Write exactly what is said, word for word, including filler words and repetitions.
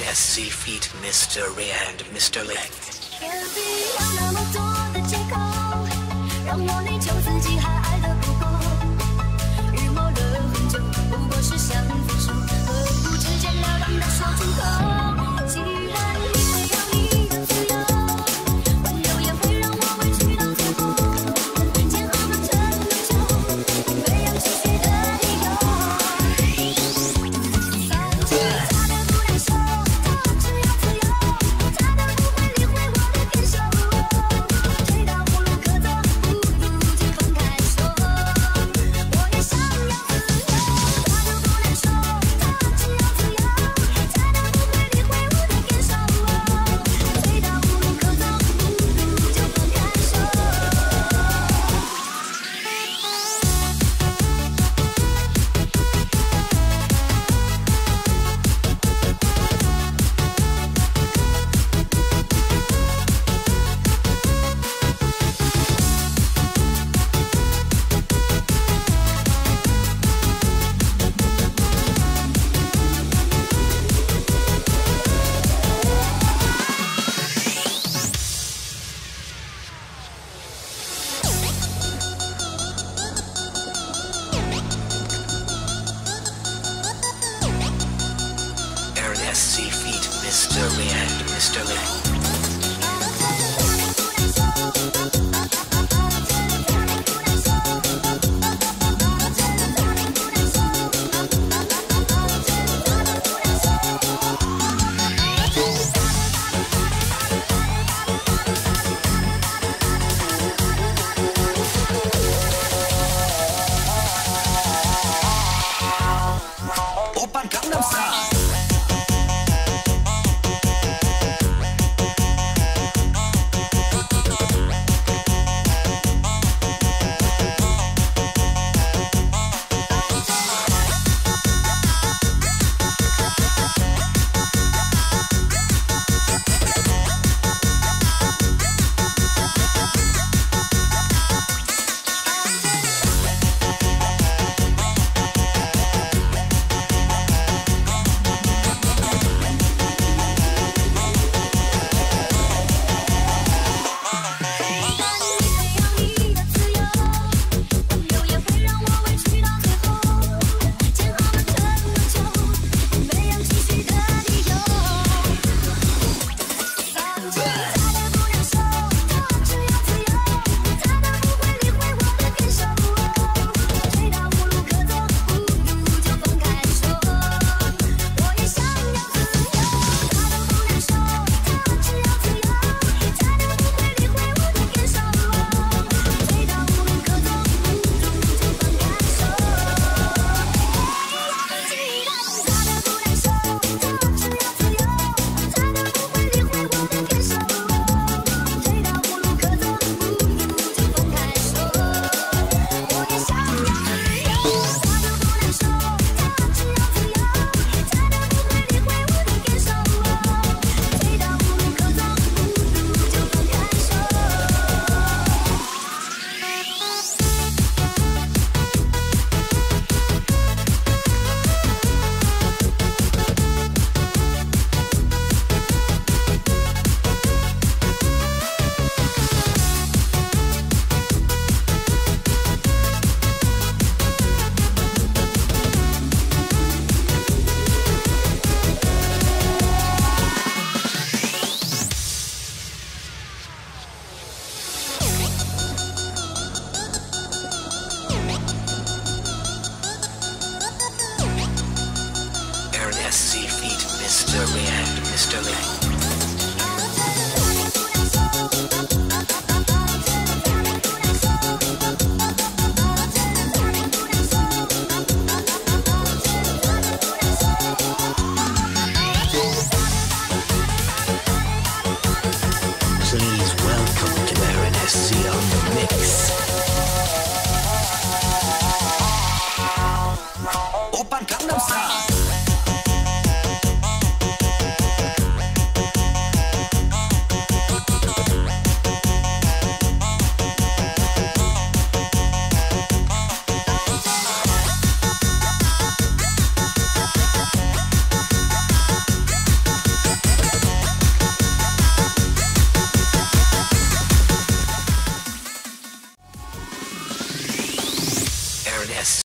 S C feat. Mister Ray and Mister Lin。 天地有那么多的借口，让我内疚自己还爱得不够。预谋了很久，不过是想分手，何不直截了当的说出口？既然你会有你的自由，温柔也会让我委屈到最后。煎熬了这么久，没有继续的理由。放弃他的不难受，他只要自由，他都不会理会我的感受。退到无路可走，不如就放开手。我也想要自由，他都不难受，他只要自由，他都不会理会我的感受。退到无路可走，不如就放开手。 Aaron S C feat. Mister Ray and Mister Lin。 오빤 강남스타일 Aaron S C feat. Mister Ray and Mister Lin。Please welcome to Aaron S C on the mix. 오빤 강남스타일